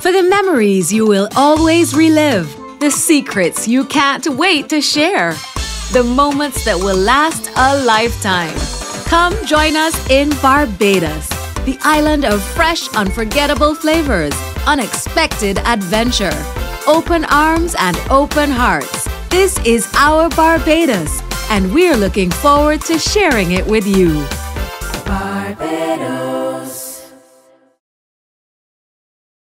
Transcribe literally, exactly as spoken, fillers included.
For the memories you will always relive, the secrets you can't wait to share, the moments that will last a lifetime. Come join us in Barbados, the island of fresh, unforgettable flavors, unexpected adventure, open arms and open hearts. This is our Barbados, and we're looking forward to sharing it with you. Barbados.